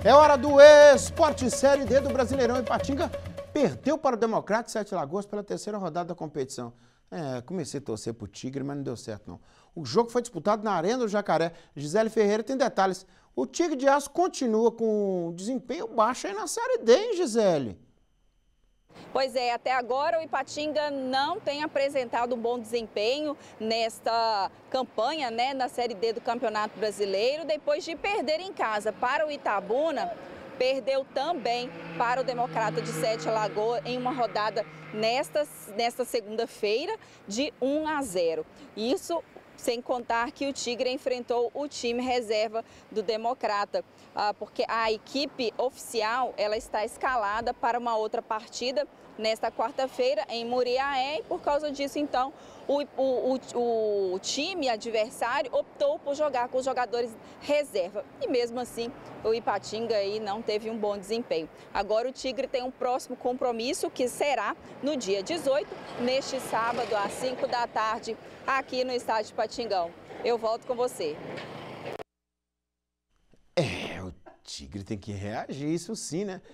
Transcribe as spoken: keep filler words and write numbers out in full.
É hora do Esporte Série D do Brasileirão. Ipatinga perdeu para o Democrata de Sete Lagoas pela terceira rodada da competição. É, comecei a torcer pro Tigre, mas não deu certo não. O jogo foi disputado na Arena do Jacaré. Gisele Ferreira tem detalhes. O Tigre de Aço continua com desempenho baixo aí na Série D, hein, Gisele? Pois é, até agora o Ipatinga não tem apresentado um bom desempenho nesta campanha, né, na Série D do Campeonato Brasileiro, depois de perder em casa para o Itabuna. Perdeu também para o Democrata de Sete Lagoas em uma rodada nesta, nesta segunda-feira de um a zero. Isso sem contar que o Tigre enfrentou o time reserva do Democrata, porque a equipe oficial ela está escalada para uma outra partida nesta quarta-feira em Muriaé e por causa disso, então, o, o, o, o time adversário optou por jogar com os jogadores reserva. E mesmo assim, o Ipatinga aí não teve um bom desempenho. Agora o Tigre tem um próximo compromisso que será no dia dezoito, neste sábado, às cinco da tarde, aqui no estádio Ipatingão. Eu volto com você. É, o Tigre tem que reagir, isso sim, né?